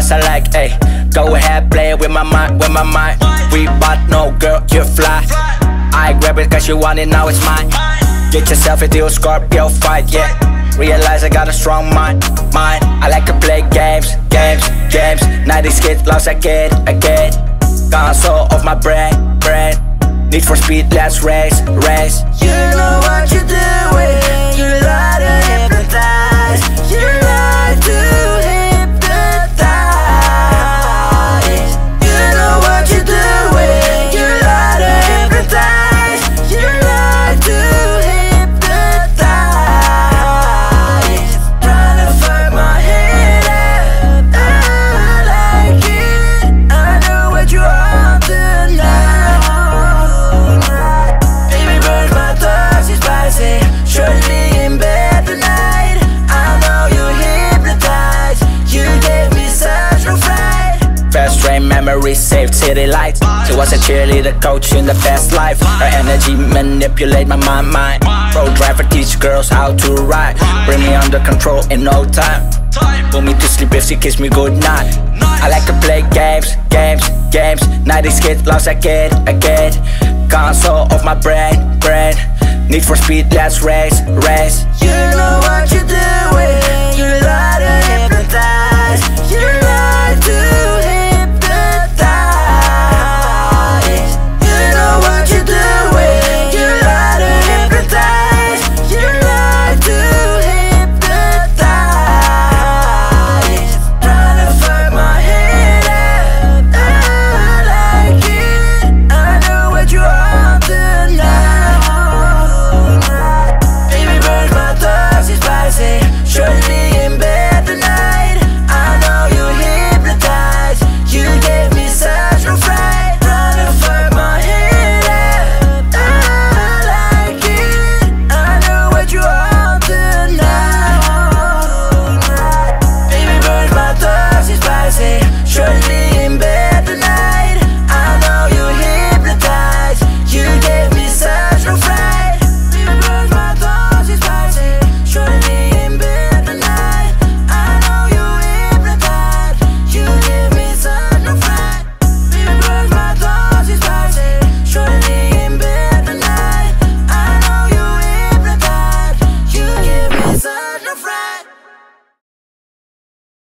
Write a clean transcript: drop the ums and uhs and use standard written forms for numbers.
as I like, ayy. Go ahead, play with my mind, with my mind. We but no girl, you fly. I grab it cause you want it, now it's mine. Get yourself into a Scorpio fight, yeah. Realize I got a strong mind. I like to play games. 90s kid, lost again. Console of my brain. Need for speed, let's race. You know what you're doing. You like to hypnotize. You like to hypnotize. You know what you're doing. You like to hypnotize. You like to hypnotize. Trying to fuck my head up. I like it. I know what you want tonight. Baby, burns my thoughts, it's spicy. Surely in bed tonight. I know you hypnotize. You gave me such a fright. Fast train memories, saved city lights. She was a cheerleader coach in the fast life. Her energy manipulate my mind. Pro driver teach girls how to ride. Bring me under control in no time. Put me to sleep if she kiss me goodnight. I like to play games. 90s kid, lost again. Console of my brain. Need for speed, let's race. You know what you